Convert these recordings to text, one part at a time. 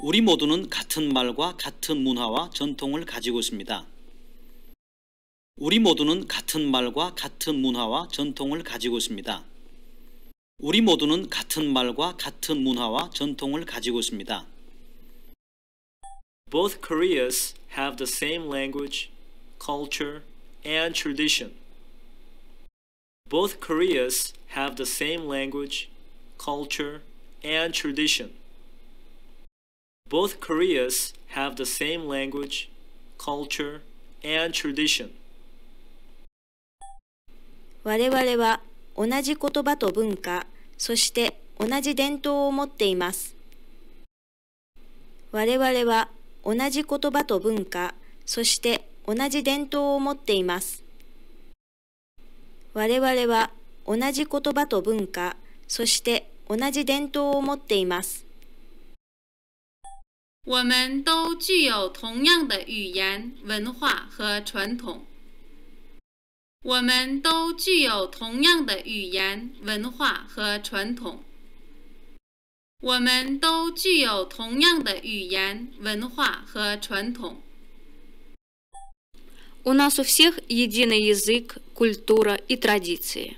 우리 모두는 같은 말과 같은 문화와 전통을 가지고 있습니다. 우리 모두는 같은 말과 같은 문화와 전통을 가지고 있습니다. 우리 모두는 같은 말과 같은 문화와 전통을 가지고 있습니다. Both Koreas have the same language, culture, and tradition. Both Koreas have the same language, culture, and tradition. Both Koreas have the same language, culture, and tradition. 我々は同じ言葉と文化、そして同じ伝統を持っています。我々は同じ言葉と文化、そして同じ伝統を持っています。我々は同じ言葉と文化、そして同じ伝統を持っています。 我们都具有同样的语言、文化和传统。我们都具有同样的语言、文化和传统。我们都具有同样的语言、文化和传统。 У нас у всех единый язык, культура и традиции.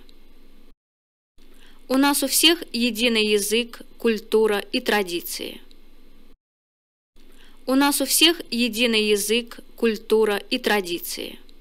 У нас у всех единый язык, культура и традиции. У нас у всех единый язык, культура и традиции.